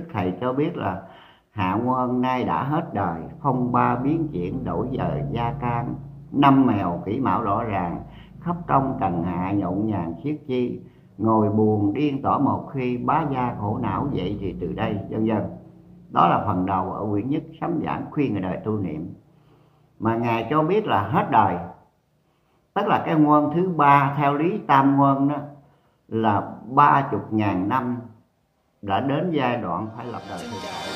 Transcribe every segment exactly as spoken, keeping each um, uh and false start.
thầy cho biết là Hạ Quân nay đã hết đời, phong ba biến chuyển đổi giờ gia can, năm mèo kỹ mão rõ ràng, khắp trong trần hạ nhộn nhàng xiết chi, ngồi buồn điên tỏ một khi, bá gia khổ não vậy thì từ đây, vân vân. Đó là phần đầu ở quyển nhất sấm giảng khuyên người đời tu niệm. Mà Ngài cho biết là hết đời, tức là cái nguyên thứ ba theo lý tam nguyên đó là ba chục ngàn năm đã đến giai đoạn phải lập đời thượng cổ.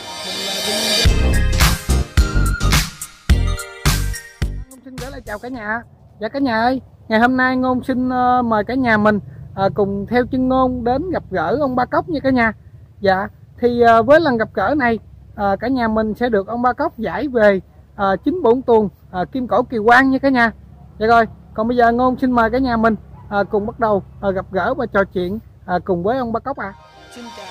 Ngôn xin gửi lời chào cả nhà. Dạ cả nhà ơi, ngày hôm nay Ngôn xin uh, mời cả nhà mình uh, cùng theo chân Ngôn đến gặp gỡ ông Ba Cóc nha cả nhà. Dạ thì uh, với lần gặp gỡ này uh, cả nhà mình sẽ được ông Ba Cóc giải về uh, chính bổn tuồng uh, Kim Cổ Kỳ Quan nha cả nhà. Dạ rồi, còn bây giờ Ngôn xin mời cả nhà mình uh, cùng bắt đầu uh, gặp gỡ và trò chuyện uh, cùng với ông Ba Cóc ạ. À. Xin chào.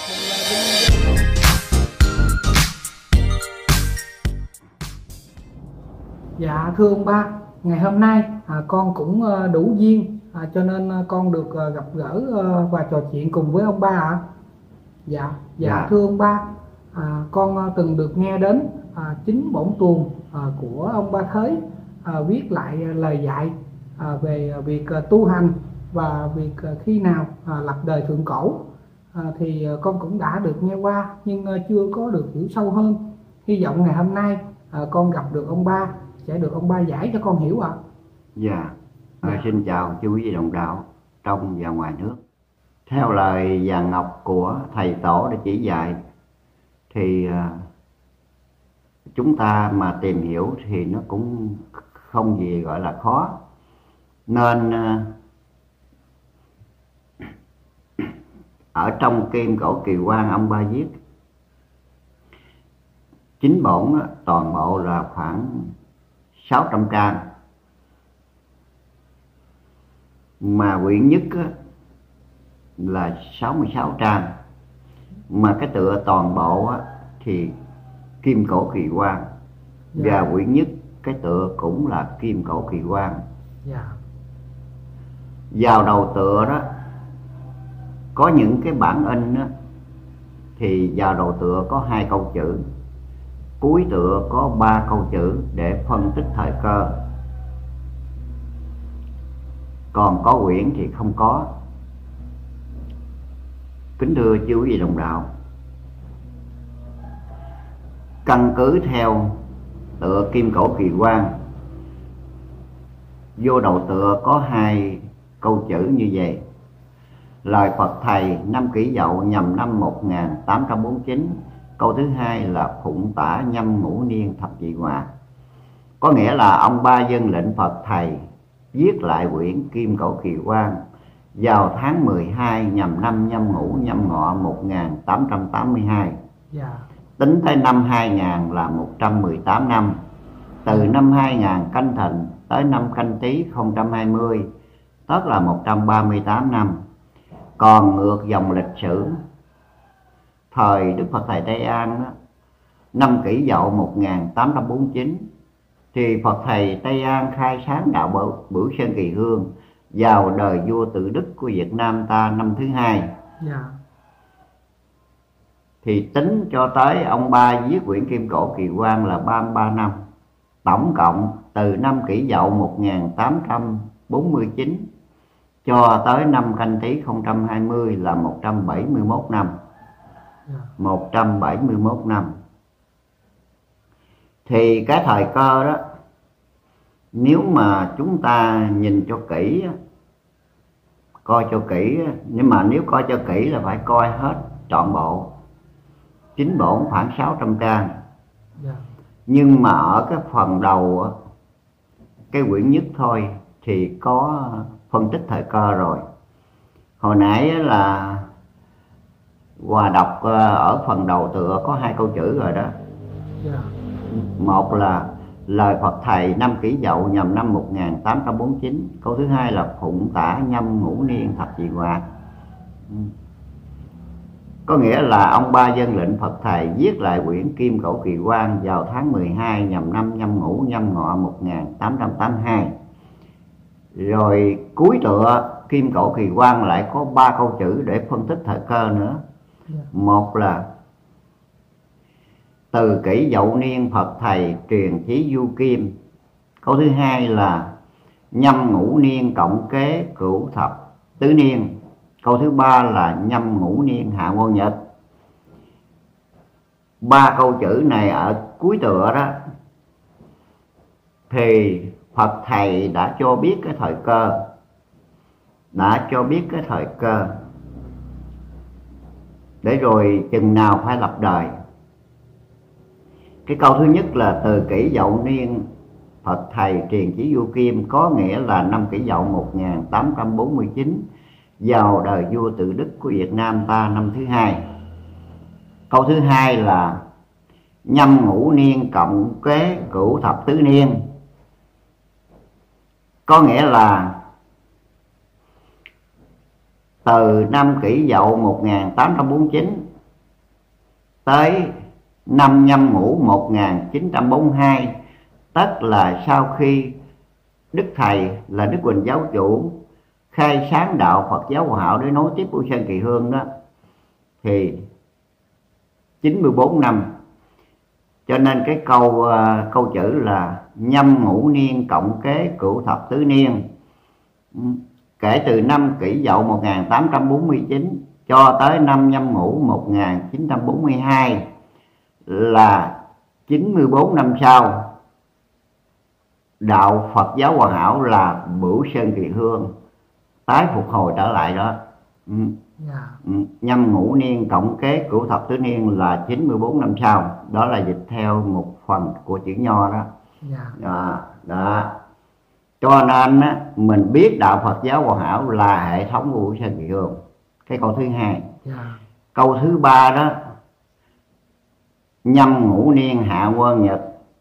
Dạ thưa ông Ba, ngày hôm nay à, con cũng à, đủ duyên à, cho nên à, con được à, gặp gỡ à, và trò chuyện cùng với ông Ba ạ. À. Dạ, dạ, dạ thưa ông Ba, à, con à, từng được nghe đến à, chính bổn tuồng à, của ông Ba Thới à, viết lại à, lời dạy à, về à, việc à, tu hành và việc à, khi nào à, lập đời thượng cổ à, thì à, con cũng đã được nghe qua nhưng à, chưa có được hiểu sâu hơn. Hy vọng ngày hôm nay à, con gặp được ông Ba sẽ được ông Ba giải cho con hiểu ạ. À. Dạ, à, xin chào chú quý vị đồng đạo trong và ngoài nước. Theo lời vàng ngọc của thầy tổ đã chỉ dạy thì à, chúng ta mà tìm hiểu thì nó cũng không gì gọi là khó. Nên à, ở trong Kim Cổ Kỳ Quan ông Ba viết chính bổn toàn bộ là khoảng sáu trăm trang, mà quyển nhất là sáu mươi sáu trang, mà cái tựa toàn bộ thì Kim Cổ Kỳ Quan. Dạ. Và quyển nhất cái tựa cũng là Kim Cổ Kỳ Quan. Dạ. Vào đầu tựa đó có những cái bản in đó, thì vào đầu tựa có hai câu chữ, cuối tựa có ba câu chữ để phân tích thời cơ. Còn có quyển thì không có. Kính thưa chư quý vị đồng đạo, căn cứ theo tựa Kim Cổ Kỳ Quan, vô đầu tựa có hai câu chữ như vậy: lời Phật thầy năm Kỷ Dậu nhằm năm một nghìn tám trăm bốn mươi chín. Câu thứ hai là phụng tả nhâm ngũ niên thập nhị hòa. Có nghĩa là ông Ba dân lệnh Phật thầy viết lại quyển Kim Cổ Kỳ Quan vào tháng mười hai nhằm năm nhâm ngũ nhâm ngọ một nghìn tám trăm tám mươi hai. Yeah. Tính tới năm hai nghìn là một trăm mười tám năm. Từ năm hai nghìn Canh Thìn tới năm Canh Tý không hai không, tức là một trăm ba mươi tám năm. Còn ngược dòng lịch sử thời Đức Phật Thầy Tây An đó, năm Kỷ Dậu một nghìn tám trăm bốn mươi chín, thì Phật Thầy Tây An khai sáng đạo Bửu, Bửu Sơn Kỳ Hương vào đời vua Tự Đức của Việt Nam ta năm thứ hai. Yeah. Thì tính cho tới ông Ba viết quyển Kim Cổ Kỳ Quan là ba mươi ba năm. Tổng cộng từ năm Kỷ Dậu một nghìn tám trăm bốn mươi chín cho tới năm Canh Tý không hai không là một trăm bảy mươi mốt năm. một trăm bảy mươi mốt năm. Thì cái thời cơ đó, nếu mà chúng ta nhìn cho kỹ, coi cho kỹ, nhưng mà nếu coi cho kỹ là phải coi hết trọn bộ. Chính bổn khoảng sáu trăm trang. Nhưng mà ở cái phần đầu, cái quyển nhất thôi thì có phân tích thời cơ rồi. Hồi nãy là Hòa đọc ở phần đầu tựa có hai câu chữ rồi đó. Yeah. Một là lời Phật thầy năm Kỷ Dậu nhằm năm một nghìn tám trăm bốn mươi chín. Câu thứ hai là phụng tả nhâm ngũ niên thập nhị hòa. Có nghĩa là ông Ba dân lệnh Phật thầy viết lại quyển Kim Cổ Kỳ Quan vào tháng mười hai nhằm năm nhâm ngũ nhâm ngọ một nghìn tám trăm tám mươi hai. Rồi cuối tựa Kim Cổ Kỳ Quan lại có ba câu chữ để phân tích thời cơ nữa. Một là từ kỷ dậu niên Phật thầy truyền chí du kim. Câu thứ hai là nhâm ngũ niên cộng kế cửu thập tứ niên. Câu thứ ba là nhâm ngũ niên hạ quân nhật. Ba câu chữ này ở cuối tựa đó thì Phật thầy đã cho biết cái thời cơ, đã cho biết cái thời cơ để rồi chừng nào phải lập đời. Cái câu thứ nhất là từ kỷ dậu niên Phật thầy truyền chí du kim, có nghĩa là năm kỷ dậu một nghìn tám trăm bốn mươi chín, vào đời vua Tự Đức của Việt Nam ta năm thứ hai. Câu thứ hai là nhâm ngũ niên cộng kế cửu thập tứ niên, có nghĩa là từ năm kỷ dậu một nghìn tám trăm bốn mươi chín tới năm nhâm ngũ một nghìn chín trăm bốn mươi hai, tức là sau khi Đức Thầy là Đức Huỳnh Giáo Chủ khai sáng đạo Phật giáo Hòa Hảo để nối tiếp của Sơn Kỳ Hương đó, thì chín mươi bốn năm. Cho nên cái câu uh, câu chữ là nhâm ngũ niên cộng kế cửu thập tứ niên, kể từ năm kỷ dậu một nghìn tám trăm bốn mươi chín cho tới năm nhâm ngũ một nghìn chín trăm bốn mươi hai là chín mươi bốn năm sau, đạo Phật giáo Hòa Hảo là Bửu Sơn Kỳ Hương tái phục hồi trở lại đó. ừ. Yeah. Ừ. Nhâm ngũ niên cộng kế cửu thập tứ niên là chín mươi bốn năm sau. Đó là dịch theo một phần của chữ Nho đó. Yeah. Đó, đó. Cho nên á, mình biết đạo Phật giáo Hòa Hảo là hệ thống của Bửu Sơn Kỳ Hương. Cái câu thứ hai. Yeah. Câu thứ ba đó, nhâm ngũ niên hạ quân nhật,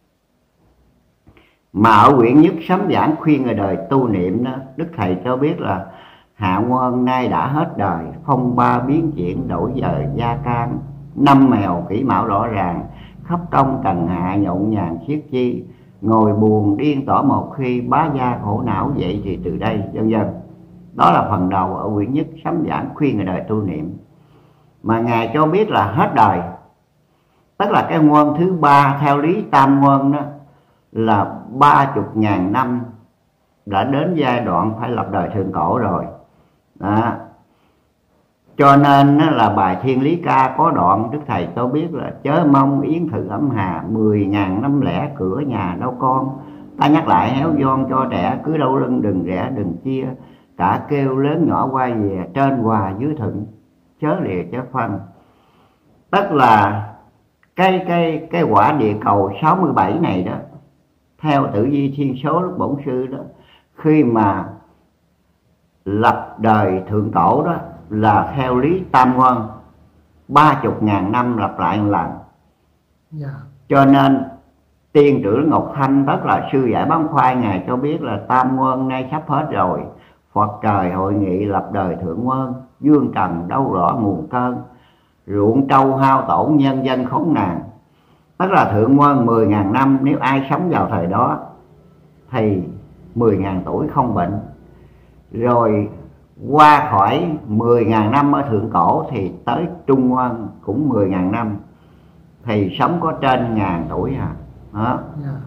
mà ở quyển nhất sấm giảng khuyên người đời tu niệm đó, Đức Thầy cho biết là hạ quân nay đã hết đời, phong ba biến chuyển đổi giờ gia can, năm mèo kỷ mão rõ ràng, khắp công trần hạ nhộn nhàng siết chi, ngồi buồn điên tỏ một khi, bá gia khổ não vậy thì từ đây, vân vân. Đó là phần đầu ở quyển nhất sấm giảng khuyên người đời tu niệm. Mà Ngài cho biết là hết đời, tức là cái nguyên thứ ba theo lý tam nguyên đó là ba chục ngàn năm đã đến giai đoạn phải lập đời thượng cổ rồi đó. Cho nên là bài Thiên Lý Ca có đoạn Đức Thầy tôi biết là chớ mong yến thử ấm hà, mười ngàn năm lẻ cửa nhà đâu con, ta nhắc lại héo giòn cho trẻ, cứ đâu lưng đừng rẽ đừng chia, cả kêu lớn nhỏ qua về, trên hòa dưới thuận, chớ lìa chớ phân. Tức là cái cái cái quả địa cầu sáu mươi bảy này đó, theo tử vi thiên số lúc bổn sư đó, khi mà lập đời thượng cổ đó là theo lý tam nguyên, ba chục ngàn năm lặp lại một lần. Yeah. Cho nên tiên trưởng Ngọc Thanh, tức là sư giải bán khoai, Ngài cho biết là tam nguyên nay sắp hết rồi, Phật trời hội nghị lập đời thượng nguyên, dương trần đâu rõ nguồn cơn, ruộng trâu hao tổn nhân dân khốn nạn. Tức là thượng nguyên mười ngàn năm, nếu ai sống vào thời đó thì mười ngàn tuổi không bệnh. Rồi qua khỏi mười ngàn năm ở thượng cổ thì tới trung nguyên cũng mười ngàn năm, thì sống có trên ngàn tuổi à. Đó. Yeah.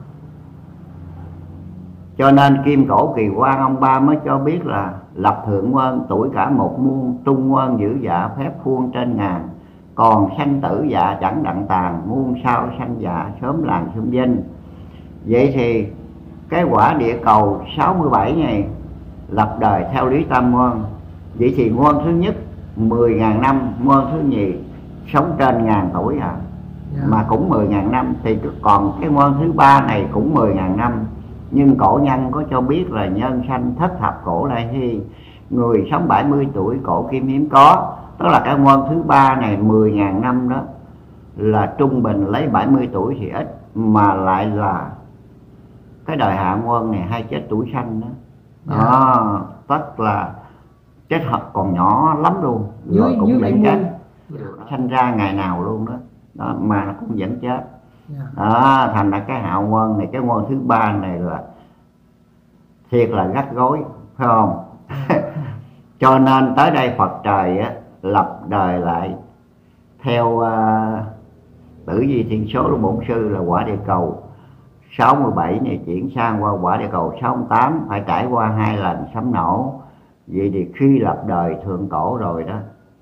Cho nên Kim Cổ Kỳ Quan ông ba mới cho biết là lập thượng nguyên tuổi cả một muôn, trung nguyên giữ dạ phép khuôn trên ngàn, còn sanh tử dạ chẳng đặng tàn, muôn sao sanh dạ sớm làng xung vinh. Vậy thì cái quả địa cầu sáu mươi bảy này lập đời theo lý tam nguyên. Vậy thì nguyên thứ nhất mười ngàn năm, nguyên thứ nhì sống trên ngàn tuổi à. Yeah. Mà cũng mười ngàn năm, thì còn cái nguyên thứ ba này cũng mười ngàn năm. Nhưng cổ nhân có cho biết là nhân sanh thất thập cổ lại hy, người sống bảy mươi tuổi cổ kim hiếm có. Tức là cái nguyên thứ ba này mười ngàn năm đó là trung bình lấy bảy mươi tuổi thì ít, mà lại là cái đời hạ nguyên này hay chết tuổi sanh đó. Yeah. Đó, tức là chết thật còn nhỏ lắm luôn, rồi Dưới, cũng dưới vẫn chết. Yeah. Sanh ra ngày nào luôn đó, đó mà nó cũng vẫn chết. Yeah. Đó, thành ra cái hạ nguyên này, cái nguyên thứ ba này là thiệt là gắt gối, phải không? Cho nên tới đây Phật trời á, lập đời lại theo uh, tử vi thiên số của bổn sư là quả địa cầu sáu mươi bảy này chuyển sang qua quả địa cầu sáu mươi tám, phải trải qua hai lần sấm nổ. Vậy thì khi lập đời thượng cổ rồi đó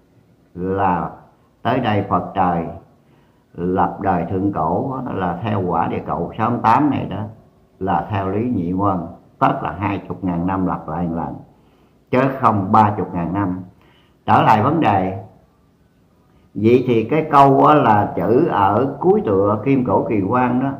là tới đây Phật trời lập đời thượng cổ đó, là theo quả địa cầu sáu mươi tám này đó, là theo lý nhị quân, tức là hai chục ngàn năm lặp lại một lần, chứ không ba chục ngàn năm. Trở lại vấn đề, vậy thì cái câu là chữ ở cuối tựa Kim Cổ Kỳ Quan đó,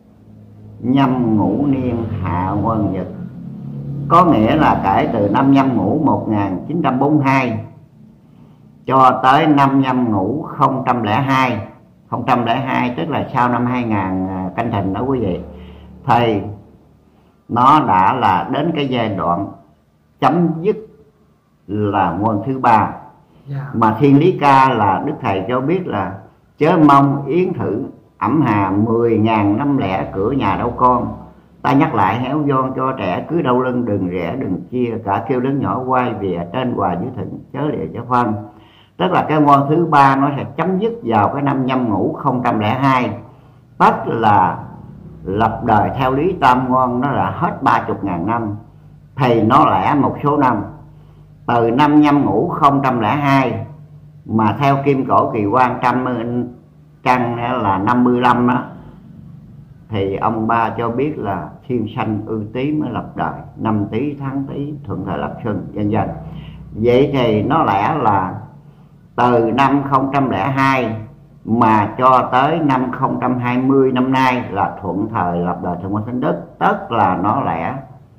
nhâm ngũ niên hạ quân nhật, có nghĩa là kể từ năm nhâm ngũ một nghìn chín trăm bốn mươi hai cho tới năm nhâm ngũ không trăm lẻ hai, không trăm lẻ hai tức là sau năm hai nghìn Canh Thìn đó quý vị, thì nó đã là đến cái giai đoạn chấm dứt là quân thứ ba. Yeah. Mà Thiên Lý Ca là Đức Thầy cho biết là chớ mong yến thử ẩm hà mười ngàn năm lẻ cửa nhà đâu con, ta nhắc lại héo giòn cho trẻ cứ đau lưng đừng rẽ đừng chia, cả kêu lớn nhỏ quay về trên hòa dưới thịnh chớ lìa chớ phân. Tức là cái quân thứ ba nó sẽ chấm dứt vào cái năm nhâm ngũ không trăm lẻ hai, tức là lập đời theo lý tam nguyên nó là hết ba chục ngàn năm, thì nó lẻ một số năm từ năm nhâm ngũ không trăm lẻ hai mà theo Kim Cổ Kỳ Quan trăm căn là năm mươi lăm đó, thì ông ba cho biết là thiên sanh ư tý mới lập đời, năm tý tháng tý thuận thời lập xuân vân vân. Vậy thì nó lẽ là từ năm không trăm lẻ hai mà cho tới năm không trăm hai mươi năm nay là thuận thời lập đời Thượng Quan Thánh Đức, tức là nó lẻ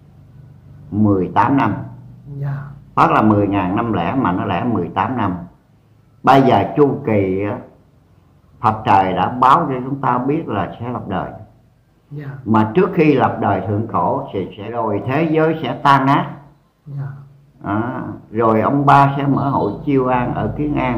mười tám năm. Yeah. Tức là mười ngàn năm lẻ mà nó lẻ mười tám năm. Bây giờ chu kỳ Phật trời đã báo cho chúng ta biết là sẽ lập đời. Yeah. Mà trước khi lập đời thượng cổ thì sẽ rồi thế giới sẽ tan nát. Yeah. À, rồi ông ba sẽ mở hội chiêu an ở Kiến An,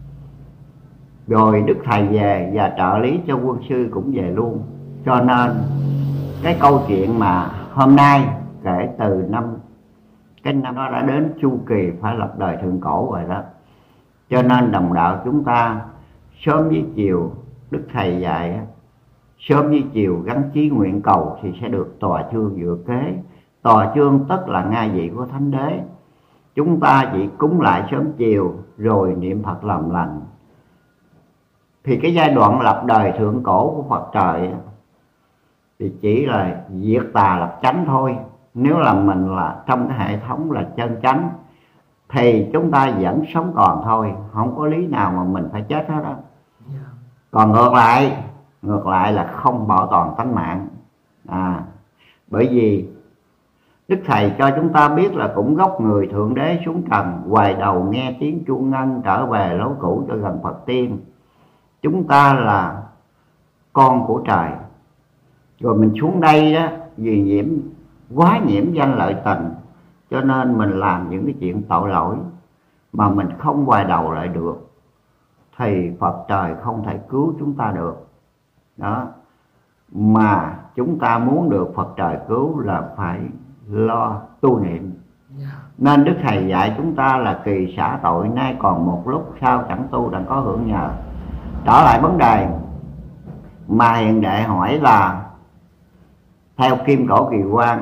rồi Đức Thầy về và trợ lý cho quân sư cũng về luôn. Cho nên cái câu chuyện mà hôm nay kể từ năm cái năm đó đã đến chu kỳ phải lập đời thượng cổ rồi đó. Cho nên đồng đạo chúng ta sớm với chiều, Đức Thầy dạy sớm với chiều gắn chí nguyện cầu thì sẽ được tòa chương dự kế. Tòa chương tức là ngai vị của Thánh Đế. Chúng ta chỉ cúng lại sớm chiều rồi niệm Phật làm lành. Thì cái giai đoạn lập đời thượng cổ của Phật trời thì chỉ là diệt tà lập chánh thôi. Nếu là mình là trong cái hệ thống là chân chánh thì chúng ta vẫn sống còn thôi, không có lý nào mà mình phải chết hết đó. Còn ngược lại, ngược lại là không bảo toàn tánh mạng. À, bởi vì Đức Thầy cho chúng ta biết là cũng gốc người Thượng Đế xuống trần, hoài đầu nghe tiếng chuông ngân, trở về lối cũ cho gần Phật tiên. Chúng ta là con của trời, rồi mình xuống đây đó vì nhiễm quá nhiễm danh lợi tình, cho nên mình làm những cái chuyện tội lỗi mà mình không hoài đầu lại được, thì Phật trời không thể cứu chúng ta được đó. Mà chúng ta muốn được Phật trời cứu là phải lo tu niệm. Nên Đức Thầy dạy chúng ta là kỳ xả tội nay còn một lúc, sau chẳng tu đặng có hưởng nhờ. Trở lại vấn đề mà hiền đệ hỏi là theo Kim Cổ Kỳ Quan,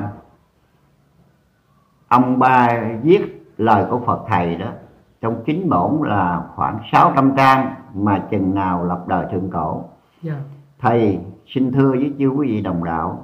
ông ba viết lời của Phật Thầy đó trong chính bổn là khoảng sáu trăm trang, mà chừng nào lập đời thượng cổ. Yeah. Thầy xin thưa với chư quý vị đồng đạo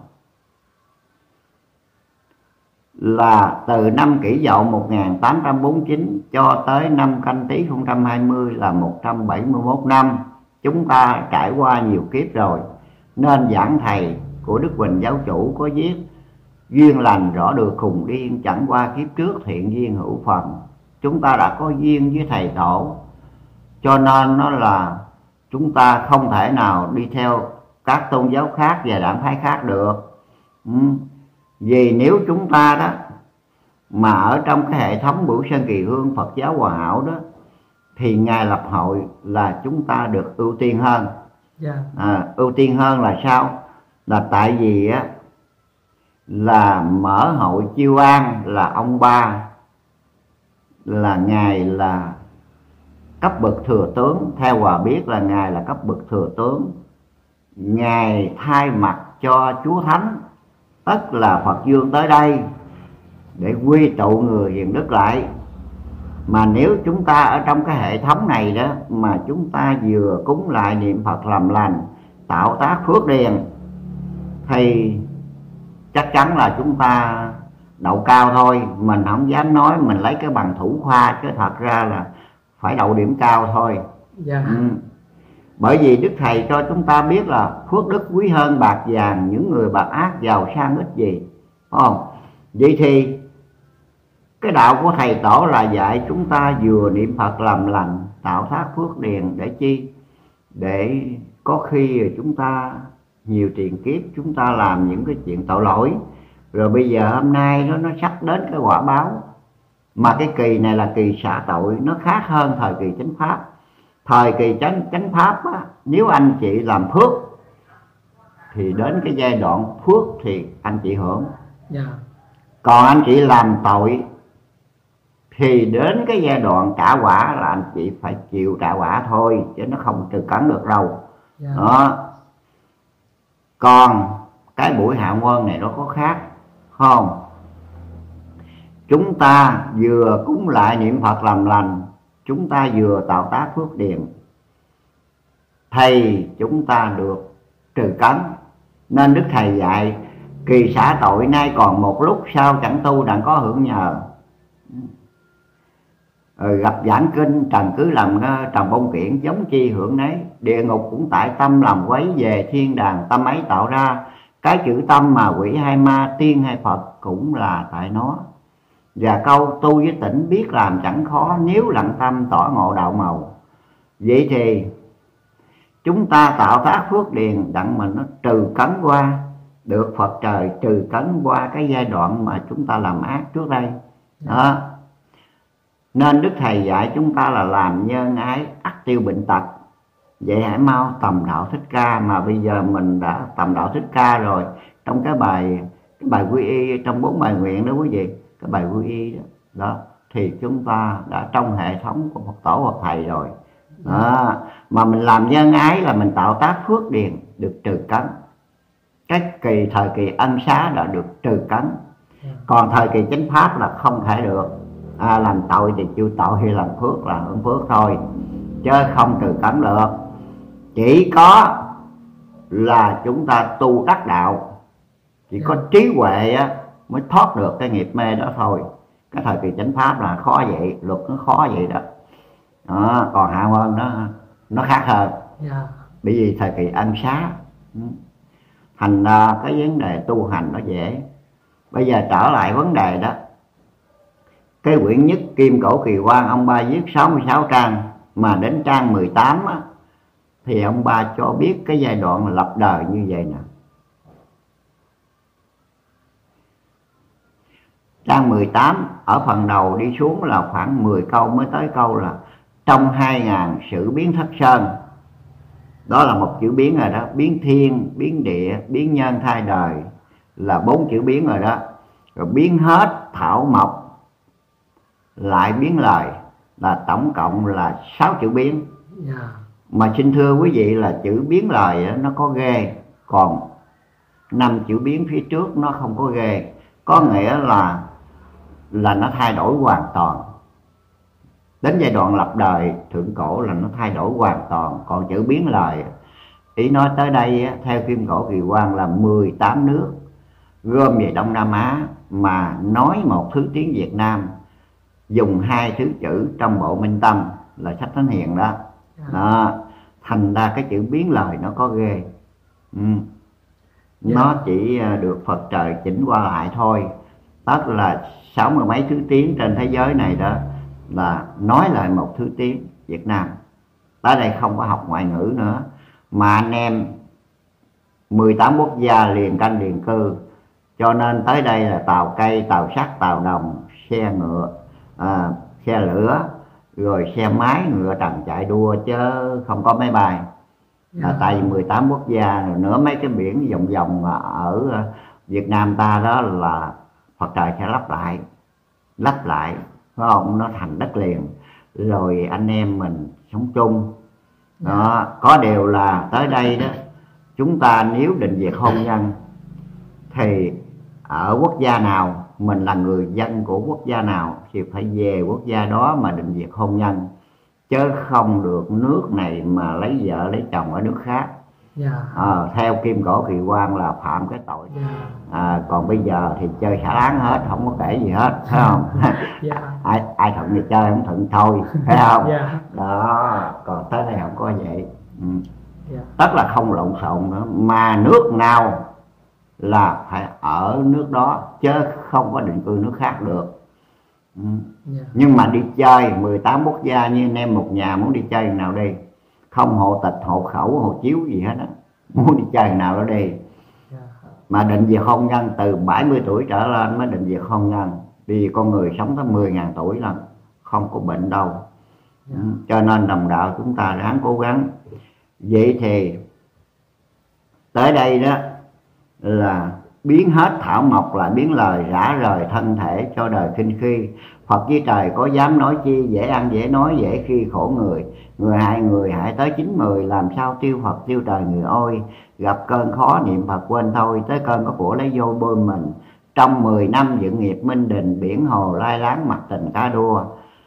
là từ năm Kỷ Dậu một nghìn tám trăm bốn mươi chín cho tới năm Canh Tý không trăm hai mươi là một trăm bảy mươi mốt năm. Chúng ta trải qua nhiều kiếp rồi, nên giảng thầy của Đức Huỳnh Giáo Chủ có viết duyên lành rõ được khùng điên, chẳng qua kiếp trước thiện duyên hữu phần. Chúng ta đã có duyên với thầy tổ, cho nên nó là chúng ta không thể nào đi theo các tôn giáo khác và đảng phái khác được. Ừ. Vì nếu chúng ta đó mà ở trong cái hệ thống Bửu Sơn Kỳ Hương Phật giáo Hòa Hảo đó, thì ngày lập hội là chúng ta được ưu tiên hơn. Yeah. À, ưu tiên hơn là sao? Là tại vì á là mở hội chiêu an là ông ba, là ngài là cấp bậc thừa tướng. Theo Hòa biết là Ngài là cấp bậc thừa tướng. Ngài thay mặt cho Chúa Thánh, tức là Phật Dương tới đây để quy tụ người hiền đức lại. Mà nếu chúng ta ở trong cái hệ thống này đó, mà chúng ta vừa cúng lại niệm Phật làm lành, tạo tác phước điền, thì chắc chắn là chúng ta đậu cao thôi. Mình không dám nói mình lấy cái bằng thủ khoa, chứ thật ra là phải đậu điểm cao thôi. Dạ. Ừ. Bởi vì Đức Thầy cho chúng ta biết là phước đức quý hơn bạc vàng, những người bạc ác giàu sang ích gì, phải không? Vậy thì cái đạo của Thầy Tổ là dạy chúng ta vừa niệm Phật làm lành, tạo tác phước điền để chi? Để có khi chúng ta nhiều tiền kiếp chúng ta làm những cái chuyện tội lỗi, rồi bây giờ hôm nay nó nó sắp đến cái quả báo. Mà cái kỳ này là kỳ xả tội, nó khác hơn thời kỳ chánh pháp. Thời kỳ chánh chánh pháp á, nếu anh chị làm phước thì đến cái giai đoạn phước thì anh chị hưởng. Yeah. Còn anh chị làm tội thì đến cái giai đoạn trả quả là anh chị phải chịu trả quả thôi, chứ nó không trừ cấn được đâu. Yeah. Đó. Còn cái buổi hạ quân này nó có khác không? Chúng ta vừa cúng lại niệm Phật làm lành, chúng ta vừa tạo tác phước điền, thì chúng ta được trừ cấn. Nên Đức Thầy dạy kỳ xả tội nay còn một lúc, sau chẳng tu đặng có hưởng nhờ. Rồi gặp giảng kinh trần cứ làm trần bông kiện, giống chi hưởng nấy. Địa ngục cũng tại tâm làm quấy, về thiên đàng tâm ấy tạo ra. Cái chữ tâm mà quỷ hay ma, tiên hay Phật cũng là tại nó. Và câu tu với tỉnh biết làm chẳng khó, nếu lặng tâm tỏ ngộ đạo màu. Vậy thì chúng ta tạo tác phước điền đặng mình nó trừ cấn qua, được Phật trời trừ cấn qua cái giai đoạn mà chúng ta làm ác trước đây. Đó. Nên Đức Thầy dạy chúng ta là làm nhân ái ắt tiêu bệnh tật. Vậy hãy mau tầm đạo Thích Ca. Mà bây giờ mình đã tầm đạo Thích Ca rồi. Trong cái bài cái bài quy y, trong bốn bài nguyện đó quý vị, cái bài quy y đó, đó thì chúng ta đã trong hệ thống của Phật Tổ Phật Thầy rồi. Đó. Mà mình làm nhân ái là mình tạo tác phước điền, được trừ cấn. Cái kỳ thời kỳ ân xá đã được trừ cấn. Còn thời kỳ chánh pháp là không thể được. À, làm tội thì chịu tội, hay làm phước là hưởng phước thôi, chứ không trừ cấn được. Chỉ có là chúng ta tu đắc đạo, chỉ có trí huệ á, mới thoát được cái nghiệp mê đó thôi. Cái thời kỳ chánh pháp là khó vậy, luật nó khó vậy đó. Đó, còn hạ hơn đó nó khác hơn. Yeah. Bởi vì thời kỳ ân xá, thành ra cái vấn đề tu hành nó dễ. Bây giờ trở lại vấn đề đó, cái quyển nhất Kim Cổ Kỳ Quan ông ba viết sáu mươi sáu trang, mà đến trang mười tám á, thì ông ba cho biết cái giai đoạn lập đời như vậy nè. Trang mười tám ở phần đầu đi xuống là khoảng mười câu mới tới câu là trong hai ngàn sự biến thất sơn. Đó là một chữ biến rồi đó. Biến thiên, biến địa, biến nhân thay đời là bốn chữ biến rồi đó. Rồi biến hết thảo mộc, lại biến lời, là tổng cộng là sáu chữ biến. Yeah. Mà xin thưa quý vị là chữ biến lời nó có ghê, còn năm chữ biến phía trước nó không có ghê. Có nghĩa là là nó thay đổi hoàn toàn. Đến giai đoạn lập đời thượng cổ là nó thay đổi hoàn toàn. Còn chữ biến lời, ý nói tới đây theo Kim Cổ Kỳ Quan là mười tám nước gom về Đông Nam Á mà nói một thứ tiếng Việt Nam, dùng hai thứ chữ trong bộ Minh Tâm là sách Thánh Hiền đó. Đó. Thành ra cái chữ biến lời nó có ghê. Ừ. Nó chỉ được Phật trời chỉnh qua lại thôi. Tức là sáu mươi mấy thứ tiếng trên thế giới này đó là nói lại một thứ tiếng Việt Nam. Tới đây không có học ngoại ngữ nữa, mà anh em mười tám quốc gia liền canh liền cư, cho nên tới đây là tàu cây, tàu sắt, tàu đồng, xe ngựa, à, xe lửa, rồi xe máy, ngựa trần chạy đua, chứ không có máy bay. Là yeah. Tại vì mười tám quốc gia nữa, mấy cái biển vòng vòng ở Việt Nam ta đó là Phật trời sẽ lắp lại, lắp lại, phải không? Nó thành đất liền. rồi anh em mình sống chung. Đó, có điều là tới đây đó, chúng ta nếu định việc hôn nhân thì ở quốc gia nào, mình là người dân của quốc gia nào thì phải về quốc gia đó mà định việc hôn nhân, chứ không được nước này mà lấy vợ lấy chồng ở nước khác. Yeah. À, theo Kim Cổ Kỳ Quan là phạm cái tội. Yeah. À, còn bây giờ thì chơi xả láng hết, không có kể gì hết, phải không? Yeah. ai ai thuận thì chơi, không thuận thôi, phải không? Yeah. Đó, còn tới đây không có vậy. Ừ. Yeah. Tất là không lộn xộn nữa, mà nước nào là phải ở nước đó chứ không có định cư nước khác được. Ừ. Yeah. Nhưng mà đi chơi mười tám quốc gia như anh em một nhà, muốn đi chơi nào đi, không hộ tịch, hộ khẩu, hộ chiếu gì hết á, muốn đi chơi nào đó đi. Yeah. Mà định việc hôn nhân từ bảy mươi tuổi trở lên mới định việc hôn nhân, vì con người sống tới mười ngàn tuổi lần, không có bệnh đâu. Yeah. Ừ. Cho nên đồng đạo chúng ta ráng cố gắng. Vậy thì tới đây đó là biến hết thảo mộc, lại biến lời rã rời thân thể cho đời khinh khi. Phật với trời có dám nói chi, dễ ăn dễ nói dễ khi khổ người. Người hại người hại tới chín mười, làm sao tiêu Phật tiêu trời người ôi. Gặp cơn khó niệm Phật quên thôi, tới cơn có của lấy vô bôi mình. Trong mười năm dựng nghiệp minh đình, biển hồ lai láng mặt tình cá đua.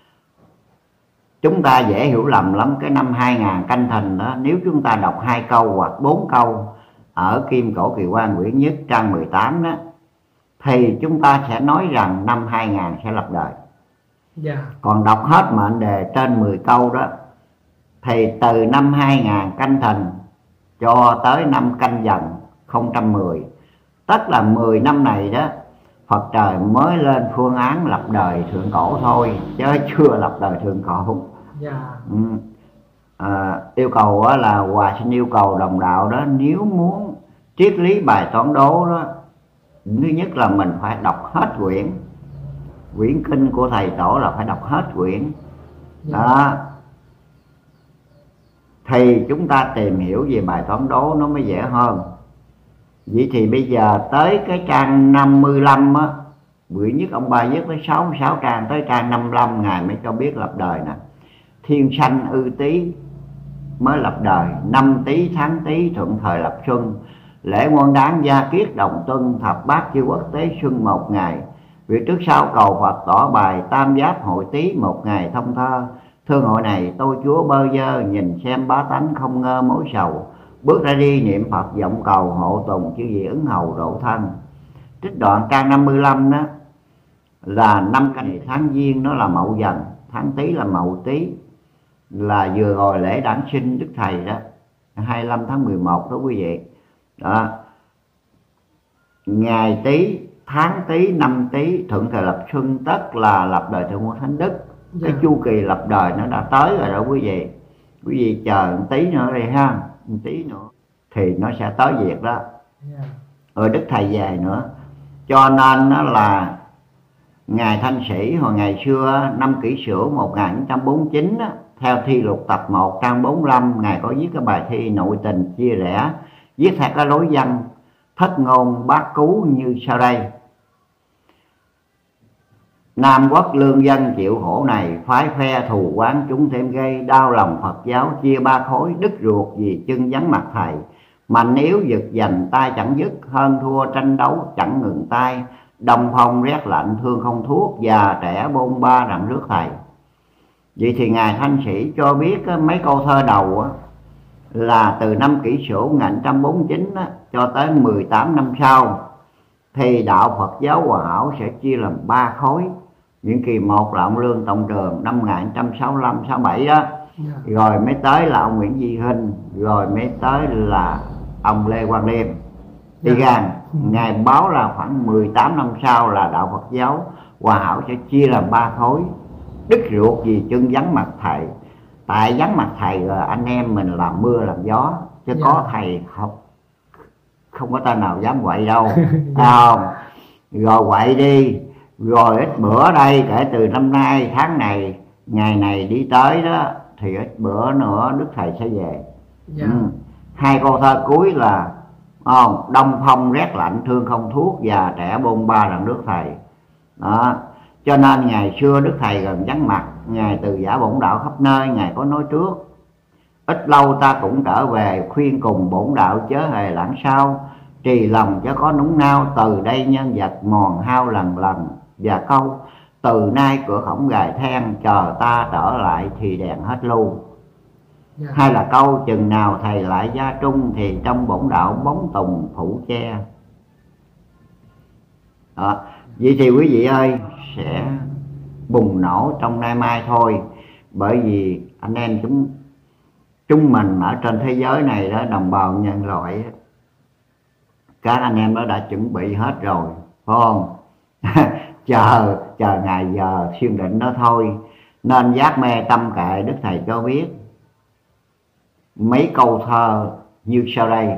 Chúng ta dễ hiểu lầm lắm cái năm hai ngàn Canh Thìn đó, nếu chúng ta đọc hai câu hoặc bốn câu ở Kim Cổ Kỳ Quan quyển nhất trang mười tám đó, thì chúng ta sẽ nói rằng năm hai ngàn sẽ lập đời. Yeah. Còn đọc hết mệnh đề trên mười câu đó, thì từ năm hai ngàn Canh Thìn cho tới năm Canh Dần không một mười, tức là mười năm này đó, Phật trời mới lên phương án lập đời thượng cổ thôi, chứ chưa lập đời thượng cổ. Yeah. Ừ. À, yêu cầu đó là Hòa xin yêu cầu đồng đạo đó, nếu muốn triết lý bài toán đố đó, thứ nhất là mình phải đọc hết quyển quyển kinh của thầy tổ, là phải đọc hết quyển đó, thì chúng ta tìm hiểu về bài toán đố nó mới dễ hơn. Vậy thì bây giờ tới cái trang năm mươi lăm á, quyển nhất ông ba viết tới sáu mươi sáu trang, tới trang năm mươi lăm ngài mới cho biết lập đời nè. Thiên sanh ư Tý mới lập đời, năm Tý tháng Tý thuận thời lập xuân, lễ nguyên đáng gia kiết đồng tuân, thập bát chư quốc tế xuân một ngày. Việc trước sau cầu Phật tỏ bài, tam giáp hội Tý một ngày thông thơ. Thương hội này tôi chúa bơ vơ, nhìn xem bá tánh không ngơ mối sầu. Bước ra đi niệm Phật vọng cầu, hộ tùng chư vị ứng hầu độ thân. Trích đoạn trang năm mươi lăm đó là năm canh tháng Giêng nó là Mậu Dần, tháng Tý là Mậu Tý, là vừa rồi lễ đản sinh Đức Thầy đó, hai mươi lăm tháng mười một đó quý vị. Đó. Ngày Tý, tháng Tý, năm Tý thuận thời lập xuân, tức là lập đời Thượng Quân Thánh Đức. Yeah. Cái chu kỳ lập đời nó đã tới rồi đó quý vị. Quý vị chờ một tí nữa đi ha, một tí nữa thì nó sẽ tới việc đó. Yeah. Rồi Đức Thầy về nữa. Cho nên nó là ngày Thanh Sĩ hồi ngày xưa năm Kỷ Sửu một nghìn chín trăm bốn mươi chín đó, theo thi lục tập một trang bốn mươi lăm, ngài có viết cái bài thi nội tình chia rẽ, viết theo cái lối văn thất ngôn bát cú như sau đây: Nam quốc lương dân chịu khổ này, phái phe thù quán chúng thêm gây, đau lòng Phật giáo chia ba khối, đứt ruột vì chân vắng mặt thầy. Mà nếu giật giành tay chẳng dứt, hơn thua tranh đấu chẳng ngừng tay. Đông phong rét lạnh thương không thuốc, già trẻ bôn ba đặng rước thầy. Vậy thì ngài Thanh Sĩ cho biết mấy câu thơ đầu á, là từ năm Kỷ Sửu một nghìn chín trăm bốn mươi chín á, cho tới mười tám năm sau thì đạo Phật giáo Hòa Hảo sẽ chia làm ba khối. Những kỳ một là ông Lương Tông Trường năm một nghìn chín trăm sáu mươi lăm sáu mươi bảy đó. Yeah. Rồi mới tới là ông Nguyễn Duy Hinh, rồi mới tới là ông Lê Quang Liêm. Đi gan, yeah. Ngài báo là khoảng mười tám năm sau là đạo Phật giáo Hòa Hảo sẽ chia làm ba khối, đứt ruột vì chân vắng mặt thầy. Tại vắng mặt thầy rồi anh em mình làm mưa làm gió, chứ yeah. có thầy không không có tên nào dám quậy đâu. Yeah. Không, rồi quậy đi, rồi ít bữa đây kể từ năm nay tháng này ngày này đi tới đó, thì ít bữa nữa Đức Thầy sẽ về. Yeah. Ừ. Hai câu thơ cuối là oh, đông phong rét lạnh thương không thuốc, già trẻ bôn ba đặng Đức Thầy. Đó. Cho nên ngày xưa Đức Thầy gần vắng mặt, Ngài từ giả bổn đạo khắp nơi, Ngài có nói trước: ít lâu ta cũng trở về, khuyên cùng bổn đạo chớ hề lãng sau. Trì lòng chớ có núng nao, từ đây nhân vật mòn hao lần lần. Và câu từ nay cửa khổng gài then, chờ ta trở lại thì đèn hết lưu. Yeah. Hay là câu chừng nào thầy lại gia trung, thì trong bổn đạo bóng tùng phủ che. Đó. Vậy thì quý vị ơi, sẽ bùng nổ trong nay mai thôi. Bởi vì anh em chúng chúng mình ở trên thế giới này đó, đồng bào nhân loại, các anh em đó đã chuẩn bị hết rồi, phải không? chờ chờ ngày giờ siêu định đó thôi. Nên giác mê tâm kệ, Đức Thầy cho biết mấy câu thơ như sau đây: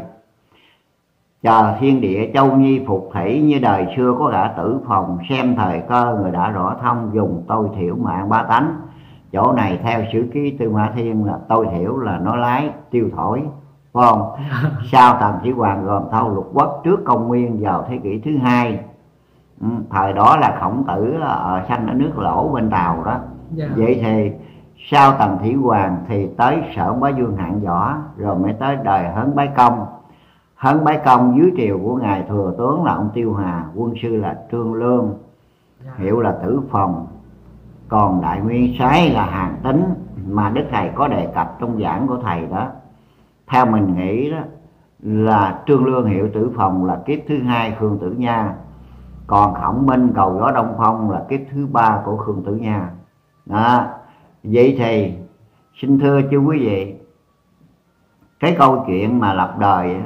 chờ thiên địa châu nhi phục thủy, như đời xưa có gã tử phòng, xem thời cơ người đã rõ thông, dùng tôi thiểu mạng ba tánh. Chỗ này theo sử ký Tư Mã Thiên là tôi thiểu là nó lái tiêu thổi, phải không? Sau Tần Thủy Hoàng gồm thâu lục quốc, trước công nguyên vào thế kỷ thứ hai. Ừ, thời đó là Khổng Tử ở sanh ở nước Lỗ bên Tàu đó. Yeah. Vậy thì sau Tần Thủy Hoàng thì tới Sở Bá Vương Hạng Võ, rồi mới tới đời Hớn Bái Công. Hớn Bái Công dưới triều của ngài thừa tướng là ông Tiêu Hà, quân sư là Trương Lương, yeah, hiệu là Tử Phòng. Còn đại nguyên soái là Hàn Tín, mà Đức Thầy có đề cập trong giảng của Thầy đó. Theo mình nghĩ đó là Trương Lương hiệu Tử Phòng là kiếp thứ hai Khương Tử Nha, còn Khổng Minh cầu gió Đông Phong là kiếp thứ ba của Khương Tử Nha đó. Vậy thì xin thưa chú quý vị, cái câu chuyện mà lập đời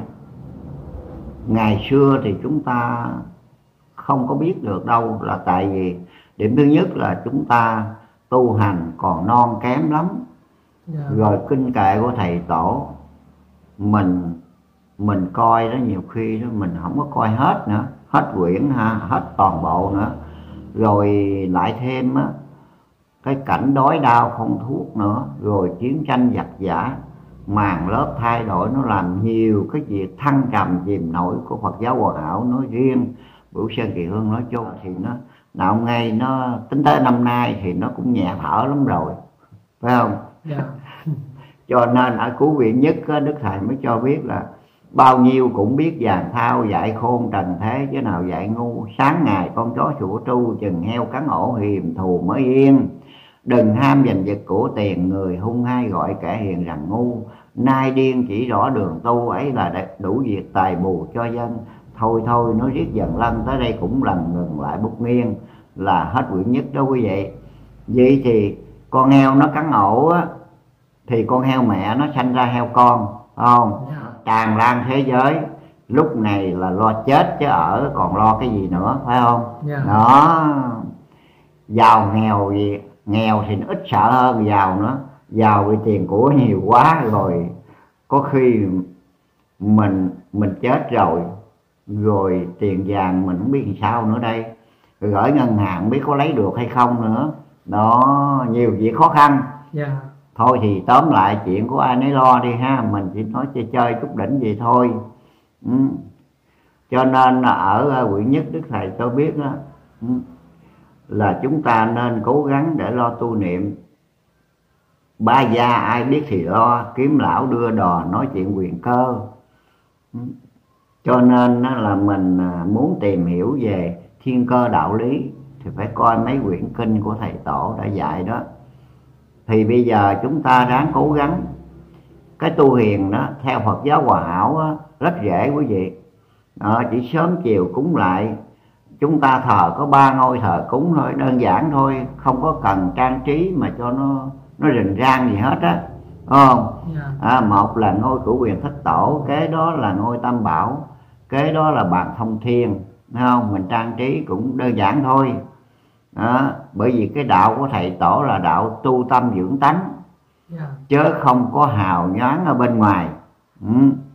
ngày xưa thì chúng ta không có biết được đâu, là tại vì điểm thứ nhất là chúng ta tu hành còn non kém lắm. Yeah. Rồi kinh kệ của thầy tổ mình mình coi đó, nhiều khi đó mình không có coi hết nữa, hết quyển ha, hết toàn bộ nữa. Rồi lại thêm á, cái cảnh đói đau không thuốc nữa, rồi chiến tranh giặc giã, màn lớp thay đổi, nó làm nhiều cái việc thăng trầm chìm nổi của Phật giáo Hòa Hảo nói riêng, Bửu Sơn Kỳ Hương nói chung. Thì nó nào ngay nó tính tới năm nay thì nó cũng nhẹ thở lắm rồi, phải không? Yeah. Cho nên ở Cứu Viện Nhất á, Đức Thầy mới cho biết là bao nhiêu cũng biết vàng thao, dạy khôn trần thế chứ nào dạy ngu. Sáng ngày con chó sủa tru, chừng heo cắn ổ hiềm thù mới yên. Đừng ham giành giật của tiền, người hung hay gọi kẻ hiền rằng ngu. Nay điên chỉ rõ đường tu, ấy là đủ việc tài bù cho dân. Thôi thôi nó riết dần lân, tới đây cũng lần ngừng lại bút nghiêng. Là hết quyển nhất đó quý vị. Vậy thì con heo nó cắn ổ á, thì con heo mẹ nó sanh ra heo con, không? Tràn lan thế giới, lúc này là lo chết chứ ở còn lo cái gì nữa, phải không? Yeah. Đó, giàu nghèo gì, nghèo thì nó ít sợ hơn giàu nữa. Giàu vì tiền của nhiều quá rồi, có khi mình mình chết rồi, rồi tiền vàng mình không biết làm sao nữa đây, rồi gửi ngân hàng không biết có lấy được hay không nữa. Đó, nhiều việc khó khăn. Yeah. Thôi thì tóm lại chuyện của ai nấy lo đi ha, mình chỉ nói chơi chơi chút đỉnh vậy thôi. Ừ. Cho nên ở quyển nhất Đức Thầy cho biết đó, ừ, là chúng ta nên cố gắng để lo tu niệm. Ba gia ai biết thì lo, kiếm lão đưa đò nói chuyện quyền cơ. Ừ. Cho nên là mình muốn tìm hiểu về thiên cơ đạo lý thì phải coi mấy quyển kinh của thầy tổ đã dạy đó. Thì bây giờ chúng ta ráng cố gắng. Cái tu hiền đó theo Phật giáo Hòa Hảo đó, rất dễ quý vị. Đó, chỉ sớm chiều cúng lại. Chúng ta thờ có ba ngôi thờ cúng thôi, đơn giản thôi, không có cần trang trí mà cho nó nó rình rang gì hết á, không? Yeah. À, một là ngôi Cửu Quyền Thất Tổ, kế đó là ngôi Tam Bảo, kế đó là bàn Thông Thiên, thấy không? Mình trang trí cũng đơn giản thôi. Đó, bởi vì cái đạo của thầy tổ là đạo tu tâm dưỡng tánh, yeah, chứ không có hào nhoáng ở bên ngoài. Ừ.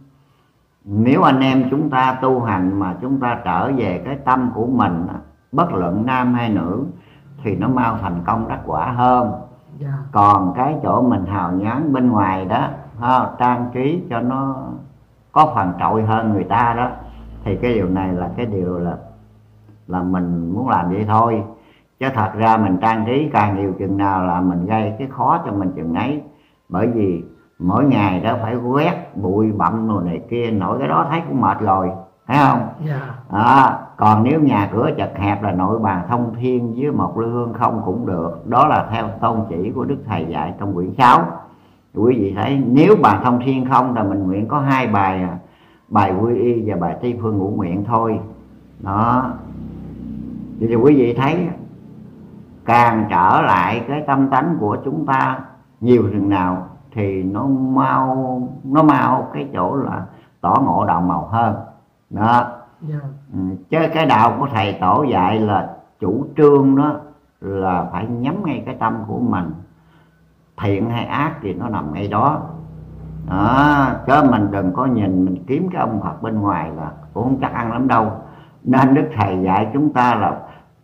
Nếu anh em chúng ta tu hành mà chúng ta trở về cái tâm của mình, bất luận nam hay nữ, thì nó mau thành công đắc quả hơn. Yeah. Còn cái chỗ mình hào nhoáng bên ngoài đó, ha, trang trí cho nó có phần trội hơn người ta đó, thì cái điều này là cái điều là là mình muốn làm vậy thôi. Chứ thật ra mình trang trí càng nhiều chừng nào là mình gây cái khó cho mình chừng ấy. Bởi vì mỗi ngày đó phải quét bụi bặm rồi này kia, nội cái đó thấy cũng mệt rồi, thấy không? Dạ. À, còn nếu nhà cửa chật hẹp là nội bàn thông thiên với một lư hương không cũng được. Đó là theo tôn chỉ của Đức Thầy dạy trong quyển sáu. Quý vị thấy nếu bàn thông thiên không là mình nguyện có hai bài, bài quy y và bài tây phương ngũ nguyện thôi. Đó. Thì quý vị thấy càng trở lại cái tâm tánh của chúng ta nhiều chừng nào thì nó mau nó mau cái chỗ là tỏ ngộ đạo màu hơn. Đó. Yeah. Ừ, chứ cái đạo của thầy tổ dạy là chủ trương đó là phải nhắm ngay cái tâm của mình, thiện hay ác thì nó nằm ngay đó. Đó, chứ mình đừng có nhìn mình kiếm cái ông Phật bên ngoài là cũng không chắc ăn lắm đâu. Nên Đức Thầy dạy chúng ta là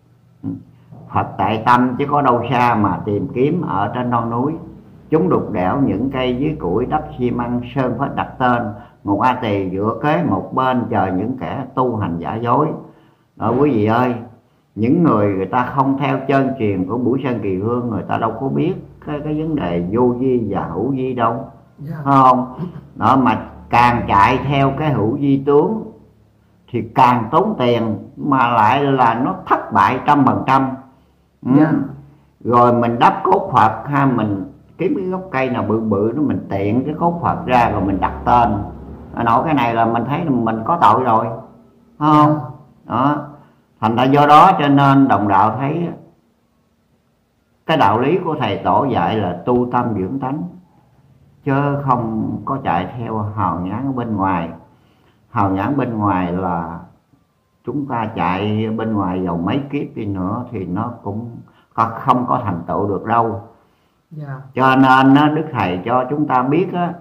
Phật tại tâm chứ có đâu xa mà tìm kiếm ở trên non núi. Chúng đục đẽo những cây dưới củi đắp xi măng sơn phết đặt tên, một A Tỳ dựa kế một bên chờ những kẻ tu hành giả dối. Đó, quý vị ơi, những người người ta không theo chân truyền của Bửu Sơn Kỳ Hương, người ta đâu có biết cái, cái vấn đề vô vi và hữu vi đâu. Yeah. Không? Đó, mà càng chạy theo cái hữu vi tướng thì càng tốn tiền, mà lại là nó thất bại trăm phần trăm. Yeah. Rồi mình đắp cốt Phật ha, mình kiếm cái gốc cây nào bự bự nó mình tiện cái cốt Phật ra rồi mình đặt tên. Nổi cái này là mình thấy là mình có tội rồi, không? Đó. Thành ra do đó cho nên đồng đạo thấy cái đạo lý của thầy tổ dạy là tu tâm dưỡng tánh, chứ không có chạy theo hào nhoáng ở bên ngoài. Hào nhoáng bên ngoài là chúng ta chạy bên ngoài dầu mấy kiếp đi nữa thì nó cũng không có thành tựu được đâu. Yeah. Cho nên Đức Thầy cho chúng ta biết á,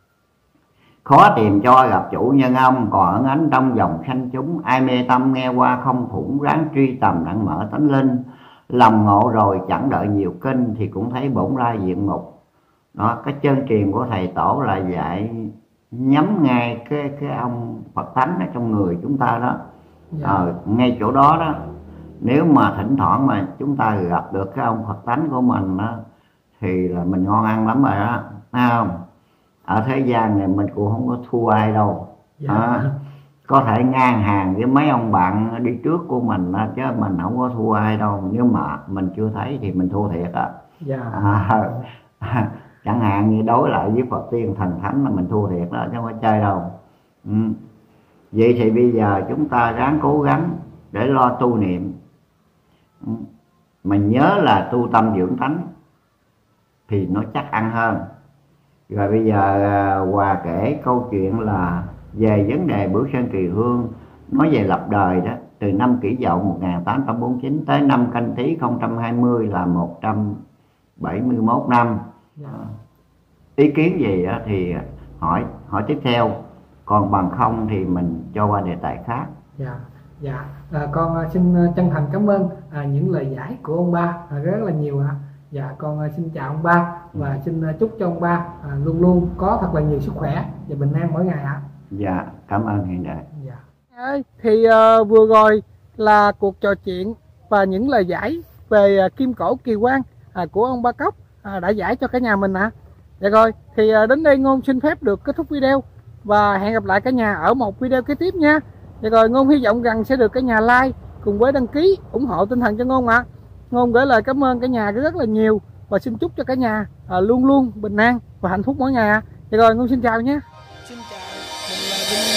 khó tìm cho gặp chủ nhân ông, còn ẩn ánh trong dòng sanh chúng. Ai mê tâm nghe qua không phủng, ráng truy tầm đặng mở tánh linh. Lòng ngộ rồi chẳng đợi nhiều kinh thì cũng thấy bổn ra diện mục. Đó, cái chân truyền của thầy tổ là dạy nhắm ngay cái cái ông Phật tánh ở trong người chúng ta đó. Yeah. Ờ, ngay chỗ đó đó, nếu mà thỉnh thoảng mà chúng ta gặp được cái ông Phật tánh của mình đó, thì là mình ngon ăn lắm rồi đó, thấy không? Ở thế gian này mình cũng không có thua ai đâu. Yeah. À, có thể ngang hàng với mấy ông bạn đi trước của mình đó, chứ mình không có thua ai đâu. Nếu mà mình chưa thấy thì mình thua thiệt á. Yeah. À, chẳng hạn như đối lại với Phật tiên thần thánh là mình thua thiệt đó, chứ không phải chơi đâu. Ừ. Vậy thì bây giờ chúng ta ráng cố gắng để lo tu niệm. Ừ. Mình nhớ là tu tâm dưỡng tánh thì nó chắc ăn hơn. Rồi bây giờ Hòa kể câu chuyện là về vấn đề Bửu Sơn Kỳ Hương, nói về lập đời đó, từ năm Kỷ Dậu một nghìn tám trăm bốn mươi chín tới năm Canh Tý không hai không là một trăm bảy mươi mốt năm. Yeah. Ý kiến gì đó thì hỏi hỏi tiếp theo, còn bằng không thì mình cho qua đề tài khác. Dạ, dạ. À, con xin chân thành cảm ơn à, những lời giải của ông ba à, rất là nhiều ạ. À. Dạ, con xin chào ông ba và xin chúc cho ông ba à, luôn luôn có thật là nhiều sức khỏe và bình an mỗi ngày ạ. À. Dạ, cảm ơn Hiền Đệ. Dạ. Thì uh, vừa rồi là cuộc trò chuyện và những lời giải về uh, kim cổ kỳ quan uh, của ông Ba Cốc uh, đã giải cho cả nhà mình ạ. À. Dạ rồi, thì uh, đến đây Ngôn xin phép được kết thúc video và hẹn gặp lại cả nhà ở một video kế tiếp nha. Dạ rồi, Ngôn hy vọng rằng sẽ được cả nhà like cùng với đăng ký ủng hộ tinh thần cho Ngôn ạ. À. Ngôn gửi lời cảm ơn cả nhà rất là nhiều và xin chúc cho cả nhà à, luôn luôn bình an và hạnh phúc mỗi ngày. Thì rồi Ngôn xin chào nhé. Xin chào. Mình là